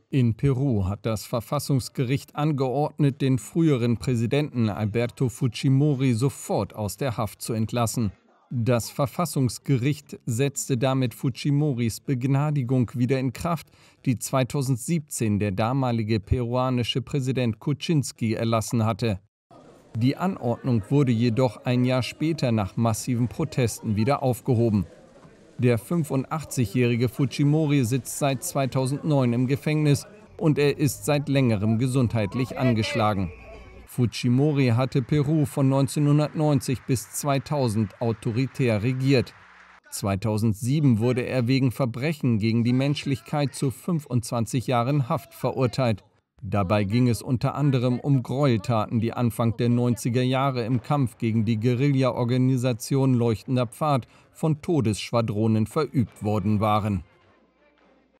In Peru hat das Verfassungsgericht angeordnet, den früheren Präsidenten Alberto Fujimori sofort aus der Haft zu entlassen. Das Verfassungsgericht setzte damit Fujimoris Begnadigung wieder in Kraft, die 2017 der damalige peruanische Präsident Kuczynski erlassen hatte. Die Anordnung wurde jedoch ein Jahr später nach massiven Protesten wieder aufgehoben. Der 85-jährige Fujimori sitzt seit 2009 im Gefängnis und er ist seit längerem gesundheitlich angeschlagen. Fujimori hatte Peru von 1990 bis 2000 autoritär regiert. 2007 wurde er wegen Verbrechen gegen die Menschlichkeit zu 25 Jahren Haft verurteilt. Dabei ging es unter anderem um Gräueltaten, die Anfang der 90er Jahre im Kampf gegen die Guerilla-Organisation Leuchtender Pfad von Todesschwadronen verübt worden waren.